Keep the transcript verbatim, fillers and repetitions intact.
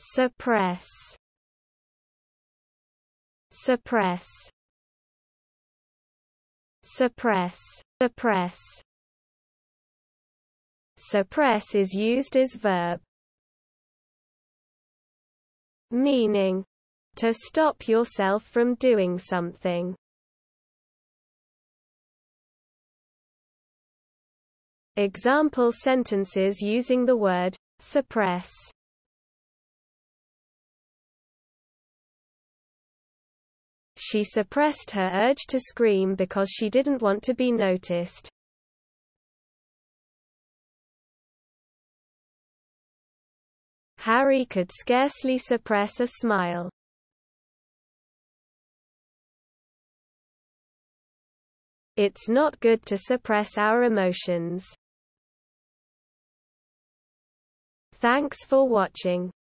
Suppress. Suppress. Suppress. Suppress. Suppress is used as verb. Meaning, to stop yourself from doing something. Example sentences using the word suppress. She suppressed her urge to scream because she didn't want to be noticed. Harry could scarcely suppress a smile. It's not good to suppress our emotions. Thanks for watching.